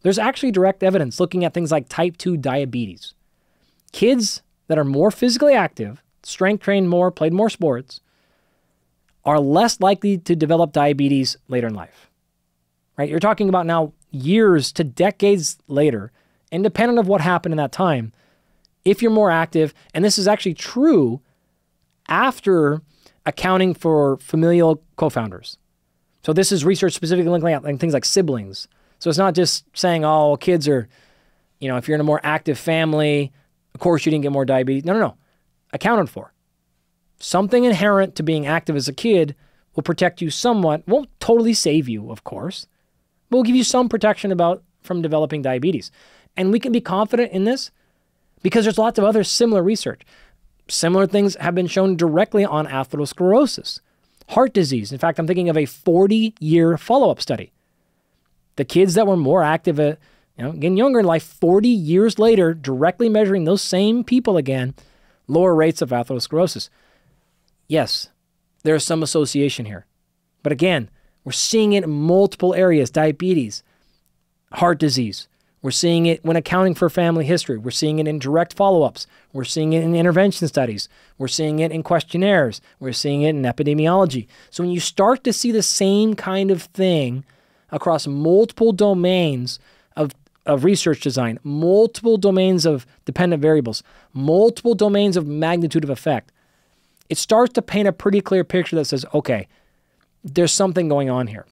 There's actually direct evidence looking at things like type 2 diabetes. Kids that are more physically active, strength trained more, played more sports, are less likely to develop diabetes later in life. Right? You're talking about now years to decades later, independent of what happened in that time, if you're more active, and this is actually true after accounting for familial co-founders. So this is research specifically looking at things like siblings. So it's not just saying, oh, kids are, if you're in a more active family, of course you didn't get more diabetes. No. Accounted for. Something inherent to being active as a kid will protect you somewhat. Won't totally save you, of course, but will give you some protection from developing diabetes. And we can be confident in this because there's lots of other similar research. Similar things have been shown directly on atherosclerosis, heart disease. In fact, I'm thinking of a 40-year follow-up study. The kids that were more active, getting younger in life, 40 years later, directly measuring those same people again, lower rates of atherosclerosis. Yes, there's some association here. But again, we're seeing it in multiple areas: diabetes, heart disease. We're seeing it when accounting for family history. We're seeing it in direct follow-ups. We're seeing it in intervention studies. We're seeing it in questionnaires. We're seeing it in epidemiology. So when you start to see the same kind of thing across multiple domains of research design, multiple domains of dependent variables, multiple domains of magnitude of effect, it starts to paint a pretty clear picture that says, okay, there's something going on here.